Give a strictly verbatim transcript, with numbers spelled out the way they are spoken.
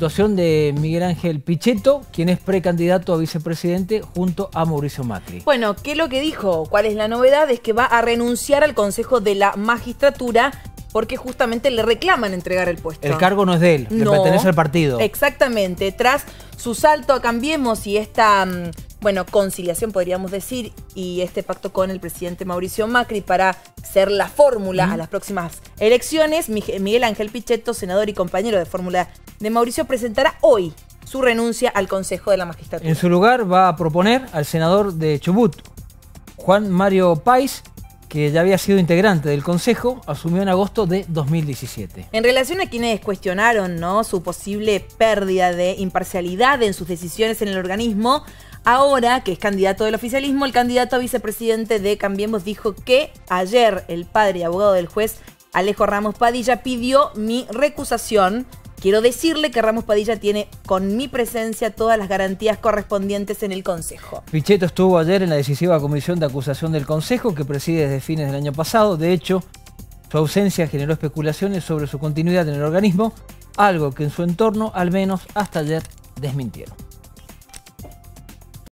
Situación de Miguel Ángel Pichetto, quien es precandidato a vicepresidente junto a Mauricio Macri. Bueno, ¿qué es lo que dijo? ¿Cuál es la novedad? Es que va a renunciar al Consejo de la Magistratura porque justamente le reclaman entregar el puesto. El cargo no es de él, le no, pertenece al partido. Exactamente. Tras su salto a Cambiemos y esta, bueno, conciliación podríamos decir, y este pacto con el presidente Mauricio Macri para ser la fórmula mm. a las próximas elecciones, Miguel Ángel Pichetto, senador y compañero de fórmula de Mauricio, presentará hoy su renuncia al Consejo de la Magistratura. En su lugar va a proponer al senador de Chubut, Juan Mario Páez, que ya había sido integrante del Consejo, asumió en agosto de dos mil diecisiete. En relación a quienes cuestionaron, ¿no?, su posible pérdida de imparcialidad en sus decisiones en el organismo, ahora que es candidato del oficialismo, el candidato a vicepresidente de Cambiemos dijo que ayer el padre y abogado del juez Alejo Ramos Padilla pidió mi recusación. Quiero decirle que Ramos Padilla tiene con mi presencia todas las garantías correspondientes en el Consejo. Pichetto estuvo ayer en la decisiva comisión de acusación del Consejo que preside desde fines del año pasado. De hecho, su ausencia generó especulaciones sobre su continuidad en el organismo, algo que en su entorno, al menos hasta ayer, desmintieron.